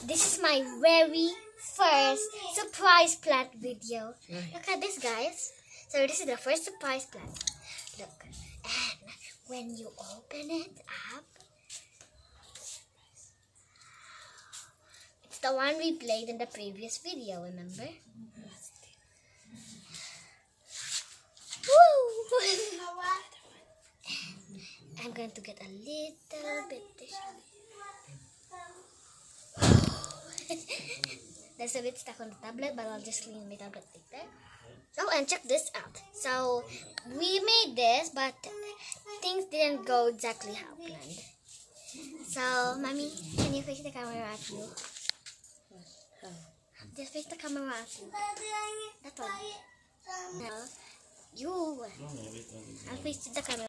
This is my very first surprise plant video. Look at this, guys. So this is the first surprise plant. Look, and when you open it up, it's the one we played in the previous video, remember? Woo! I'm going to get a little bit tissue. There's a bit stuck on the tablet, but I'll just clean my tablet later. Oh, and check this out. So, we made this, but things didn't go exactly how planned. So, Mommy, can you face the camera at you? Just face the camera at you. That one. No. You. I'll face the camera.